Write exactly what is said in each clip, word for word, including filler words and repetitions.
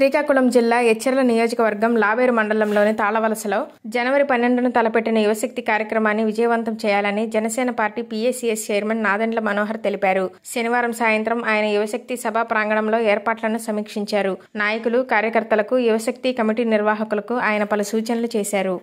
శ్రీకాకుళం జిల్లా ఎచ్చెర్ల నియోజకవర్గం లావేరు మండలంలోని తాళవలసలో జనవరి పన్నెండున తలపెట్టిన యువశక్తి కార్యక్రమాన్ని విజయవంతం చేయాలని Janasena party PACS chairman Nadendla Manohar తెలిపారు. శనివారం సాయంత్రం ఆయన యువశక్తి సభా ప్రాంగణంలో ఏర్పాట్లను సమీక్షించారు. నాయకులు, కార్యకర్తలకు, యువశక్తి కమిటీ నిర్వాహకులకు ఆయన పలు సూచనలు చేశారు.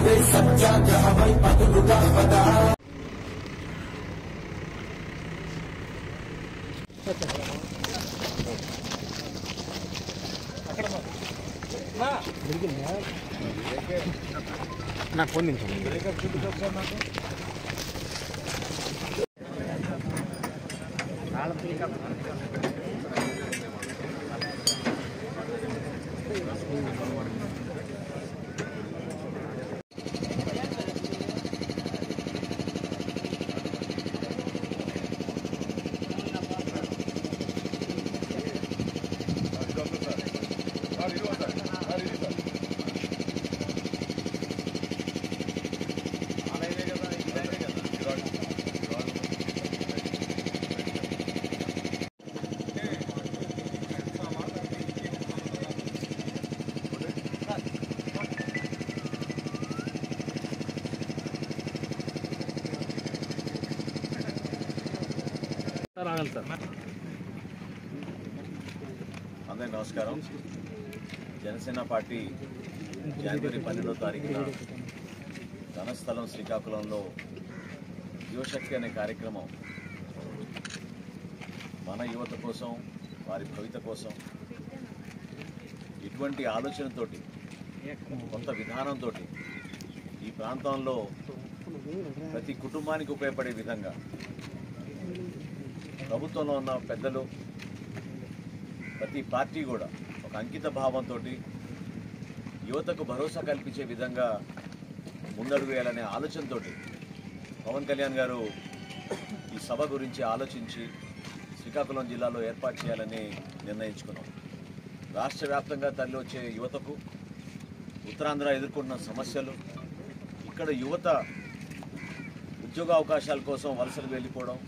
నా ఫోన్ నుంచి అందరికీ నమస్కారం. జనసేన పార్టీ జనవరి పన్నెండవ తారీఖున ధనస్థలం శ్రీకాకుళంలో యువశక్తి అనే కార్యక్రమం మన యువత కోసం, వారి భవిత కోసం, ఇటువంటి ఆలోచనతోటి, కొత్త విధానంతో ఈ ప్రాంతంలో ప్రతి కుటుంబానికి ఉపయోగపడే విధంగా ప్రభుత్వంలో ఉన్న పెద్దలు, ప్రతి పార్టీ కూడా ఒక అంకిత భావంతో యువతకు భరోసా కల్పించే విధంగా ముందడుగు వేయాలనే ఆలోచనతో పవన్ కళ్యాణ్ గారు ఈ సభ గురించి ఆలోచించి శ్రీకాకుళం జిల్లాలో ఏర్పాటు చేయాలని నిర్ణయించుకున్నాం. రాష్ట్ర వ్యాప్తంగా తరలి వచ్చే యువతకు, ఉత్తరాంధ్ర ఎదుర్కొంటున్న సమస్యలు, ఇక్కడ యువత ఉద్యోగ అవకాశాల కోసం వలసలు వెళ్ళిపోవడం,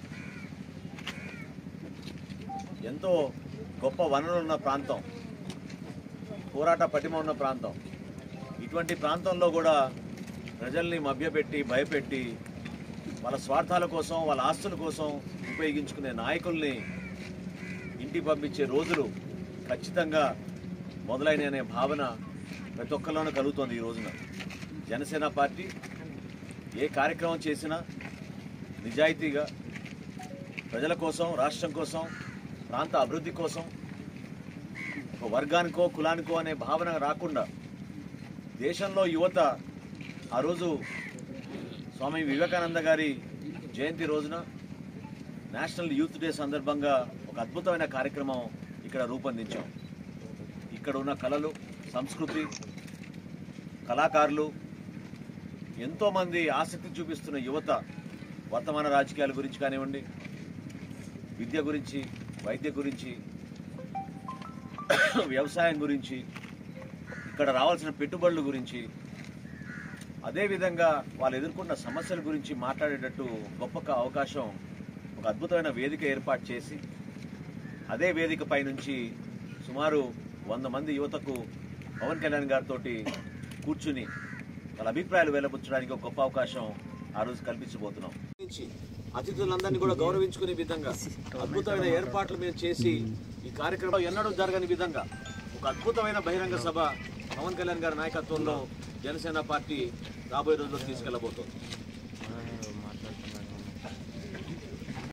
ఎంతో గొప్ప వనరులు ఉన్న ప్రాంతం, పోరాట పటిమ ఉన్న ప్రాంతం, ఇటువంటి ప్రాంతంలో కూడా ప్రజల్ని మభ్యపెట్టి, భయపెట్టి, వాళ్ళ స్వార్థాల కోసం, వాళ్ళ ఆస్తుల కోసం ఉపయోగించుకునే నాయకుల్ని ఇంటికి పంపించే రోజులు ఖచ్చితంగా మొదలైన అనే భావన ప్రతి ఒక్కరిలోనూ కలుగుతుంది. ఈ రోజున జనసేన పార్టీ ఏ కార్యక్రమం చేసినా నిజాయితీగా ప్రజల కోసం, రాష్ట్రం కోసం, ప్రాంత అభివృద్ధి కోసం, ఒక వర్గానికో కులానికో అనే భావన రాకుండా దేశంలో యువత ఆ రోజు స్వామి వివేకానంద గారి జయంతి రోజున నేషనల్ యూత్ డే సందర్భంగా ఒక అద్భుతమైన కార్యక్రమం ఇక్కడ రూపొందించాం. ఇక్కడ ఉన్న కళలు, సంస్కృతి, కళాకారులు, ఎంతోమంది ఆసక్తి చూపిస్తున్న యువత వర్తమాన రాజకీయాల గురించి కానివ్వండి, విద్య గురించి, వైద్య గురించి, వ్యవసాయం గురించి, ఇక్కడ రావాల్సిన పెట్టుబడుల గురించి, అదేవిధంగా వాళ్ళు ఎదుర్కొన్న సమస్యల గురించి మాట్లాడేటట్టు గొప్ప అవకాశం, ఒక అద్భుతమైన వేదిక ఏర్పాటు చేసి అదే వేదిక పై నుంచి సుమారు వంద మంది యువతకు పవన్ కళ్యాణ్ గారితో కూర్చుని వాళ్ళ అభిప్రాయాలు వెలబుచ్చడానికి ఒక గొప్ప అవకాశం ఆ రోజు కల్పించబోతున్నాం. అతిథులందరినీ కూడా గౌరవించుకునే విధంగా అద్భుతమైన ఏర్పాట్లు మేము చేసి ఈ కార్యక్రమం ఎన్నడూ జరగని విధంగా ఒక అద్భుతమైన బహిరంగ సభ పవన్ కళ్యాణ్ గారి నాయకత్వంలో జనసేన పార్టీ రాబోయే రోజుల్లో తీసుకెళ్లబోతోంది.